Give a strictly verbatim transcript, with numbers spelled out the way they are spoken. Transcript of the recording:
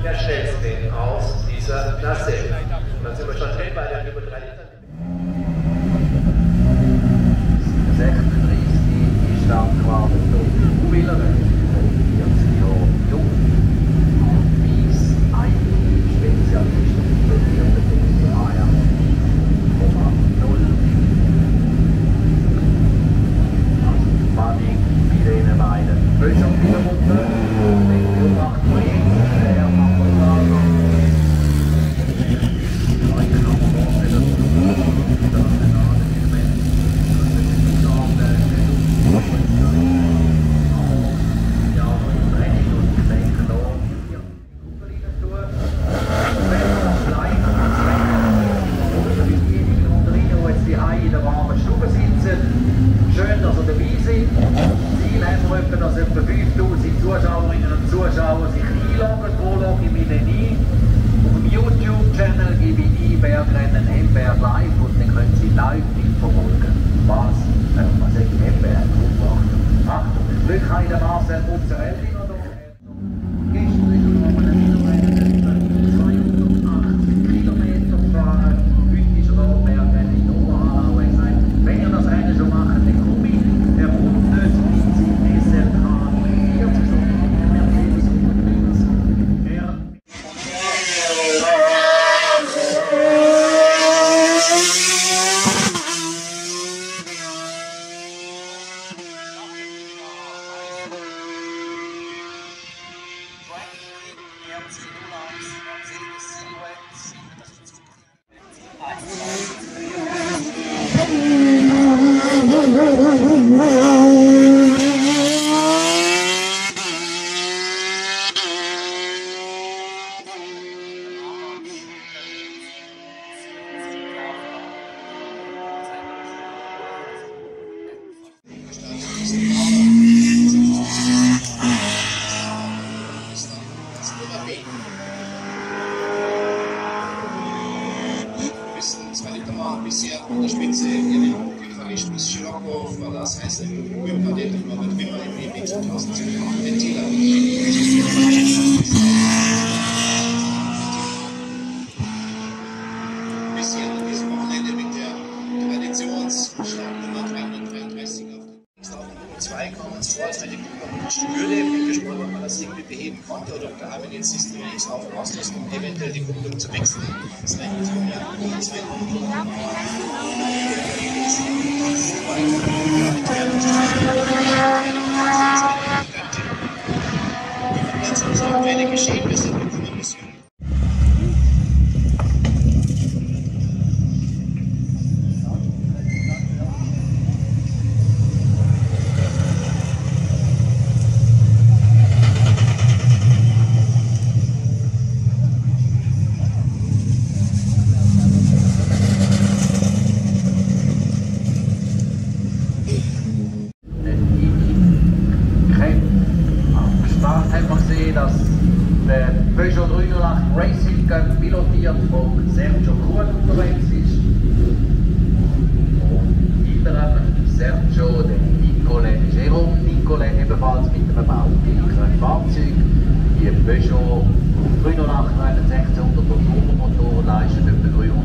der schnellste aus dieser Klasse. Und dann sind wir schon drin bei der über drei Liter. sechsunddreißig ist dann quasi so Wheeler, vierzig Jahre jung, weiss, eigentlich Spezialist, studierte B A R null. Also Spannung bei diesen beiden. Böschung wieder runter, den beobachten wir jetzt, der macht das also. Ich kann mir vorstellen, dass das eine Art Element ja, und Training und ich denke da, hier Kugelinen tun, wenn man kleiner als oder wie diejenigen unter Ihnen, die jetzt die Hause in der warmen Stube sitzen, schön, dass ihr dabei seid. Ziel haben wir etwa, dass etwa fünftausend Zuschauerinnen und Zuschauer sich einloggen. Wo logge ich mich denn ein? Auf dem YouTube-Channel gebe ich ein Bergrennen Emberg live und dann können Sie live mitverfolgen. Was? Äh, was sage ich? Emberg? Achtung, Achtung, Glück haben der Marcel Mozzarella noch da. Gestern ist er um eine zweihundertachtzig Kilometer gefahren. Heute ist er da, Bergrennen in Oberhallau. Er sagt, wenn ihr das Rennen schon macht, dann komme ich. Er kommt nicht mit seinem S L K vierzig, sondern mit dem Mercedes hundertneunzig. Er bisher an der Spitze ihren Gitarrist bis Scirocco verlassen heißt, wir haben gerade immer mit Wimmer im W M zweitausend den Täler. Bisher an diesem Wochenende mit der Traditionsschlagnummer dreihundertdreiunddreißig auf Nummer zwei kommen es vor, als wenn die Gruppe rutscht würde. Ich bin gespannt, ob man das irgendwie beheben konnte oder ob der Armin jetzt Diese Links auf und auslassen, um eventuell die Gruppe zu wechseln. Das Rennen von mir. Das Rennen. Jetzt uns auch eine geschehen, bis in die Mission. Dass der Peugeot dreihundertacht Racing Cup pilotiert von Sergio Kuhn unterwegs ist. Und hinter Sergio, der Nicole Jerome Nicole, ebenfalls mit einem baugleichen Fahrzeug. Die Peugeot dreihundertacht sechzehnhundert Motormotor leistet etwa dreihundert